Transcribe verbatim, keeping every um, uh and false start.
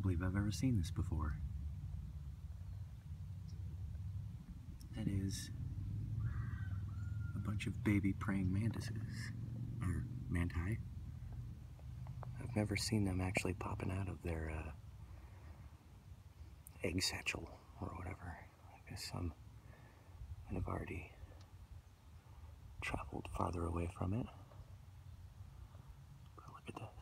believe I've ever seen this before. That is a bunch of baby praying mantises, or manti. I've never seen them actually popping out of their uh, egg satchel or whatever. I guess some might have already traveled farther away from it. But look at the